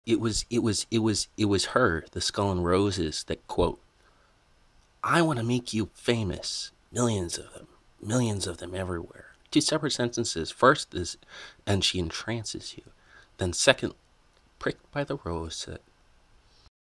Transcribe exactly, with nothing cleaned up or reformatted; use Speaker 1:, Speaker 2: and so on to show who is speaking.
Speaker 1: it was it was it was it was her, the Skull and Roses, that quote, "I want to make you famous, millions of them, millions of them everywhere." Two separate sentences. First is, "and she entrances you." Then second, pricked by the rose,